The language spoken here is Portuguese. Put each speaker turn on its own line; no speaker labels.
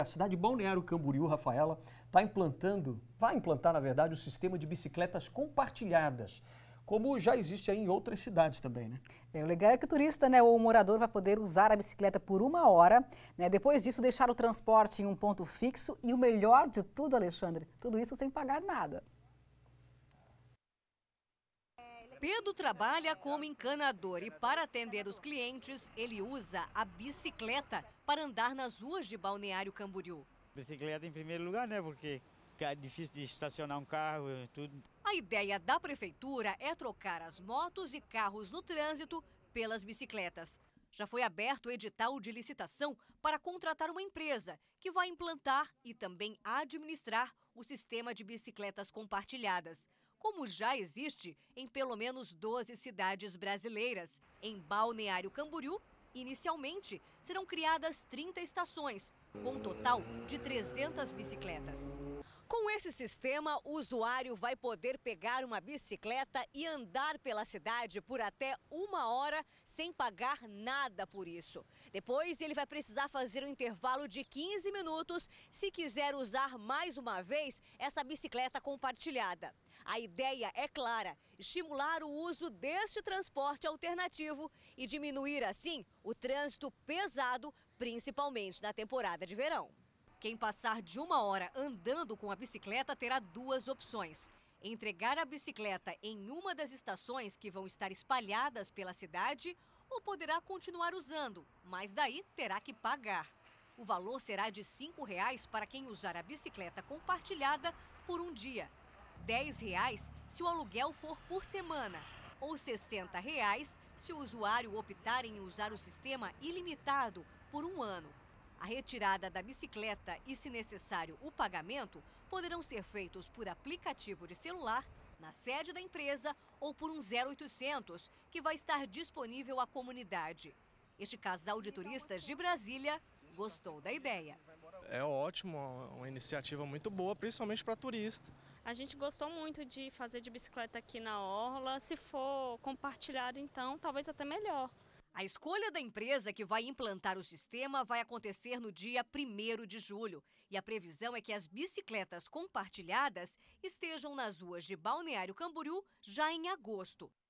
A cidade de Balneário Camboriú, Rafaela, vai implantar, na verdade, o sistema de bicicletas compartilhadas, como já existe aí em outras cidades também, né?
O legal é que o turista, ou o morador vai poder usar a bicicleta por 1 hora, depois disso deixar o transporte em um ponto fixo e o melhor de tudo, Alexandre, tudo isso sem pagar nada.
Pedro trabalha como encanador e para atender os clientes, ele usa a bicicleta para andar nas ruas de Balneário Camboriú.
Bicicleta em primeiro lugar, né? Porque é difícil de estacionar um carro, tudo.
A ideia da prefeitura é trocar as motos e carros no trânsito pelas bicicletas. Já foi aberto o edital de licitação para contratar uma empresa que vai implantar e também administrar o sistema de bicicletas compartilhadas, como já existe em pelo menos 12 cidades brasileiras. Em Balneário Camboriú, inicialmente, serão criadas 30 estações, com um total de 300 bicicletas. Com esse sistema, o usuário vai poder pegar uma bicicleta e andar pela cidade por até 1 hora sem pagar nada por isso. Depois, ele vai precisar fazer um intervalo de 15 minutos se quiser usar mais uma vez essa bicicleta compartilhada. A ideia é clara: estimular o uso deste transporte alternativo e diminuir, assim, o trânsito pesado, principalmente na temporada de verão. Quem passar de 1 hora andando com a bicicleta terá duas opções: entregar a bicicleta em uma das estações que vão estar espalhadas pela cidade, ou poderá continuar usando, mas daí terá que pagar. O valor será de R$ 5 para quem usar a bicicleta compartilhada por um dia, R$ 10 se o aluguel for por semana, ou R$ 60 se o usuário optar em usar o sistema ilimitado por 1 ano. A retirada da bicicleta e, se necessário, o pagamento poderão ser feitos por aplicativo de celular, na sede da empresa ou por um 0800, que vai estar disponível à comunidade. Este casal de turistas de Brasília gostou da ideia.
É ótimo, uma iniciativa muito boa, principalmente para turista.
A gente gostou muito de fazer de bicicleta aqui na orla. Se for compartilhado, então, talvez até melhor.
A escolha da empresa que vai implantar o sistema vai acontecer no dia 1º de julho. E a previsão é que as bicicletas compartilhadas estejam nas ruas de Balneário Camboriú já em agosto.